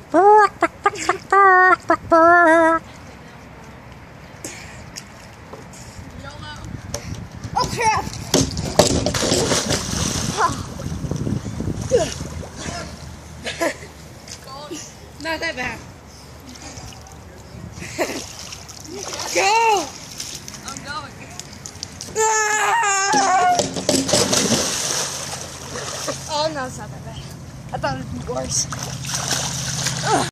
Oh crap! Not that bad. Go! I'm going. Oh no, it's not that bad. I thought it would be worse. Ugh.